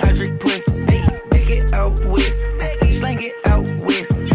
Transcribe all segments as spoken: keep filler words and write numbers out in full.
hardwick puss. Hey, take it out west, slang it out west.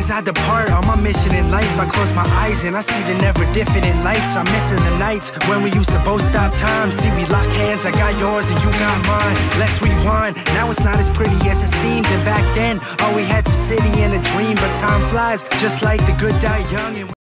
As I depart on my mission in life, I close my eyes and I see the never different lights. I'm missing the nights when we used to both stop time. See, we lock hands, I got yours and you got mine. Let's rewind, now it's not as pretty as it seemed. And back then, all we had's a city and a dream. But time flies, just like the good die young. And